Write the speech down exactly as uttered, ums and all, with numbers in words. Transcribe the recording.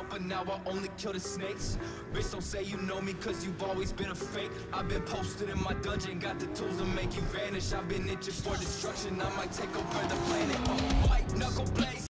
but now I only kill the snakes. Bitch, don't say you know me, cause you've always been a fake. I've been posted in my dungeon, got the tools to make you vanish. I've been itching for destruction, I might take over the planet. uh, White knuckle blaze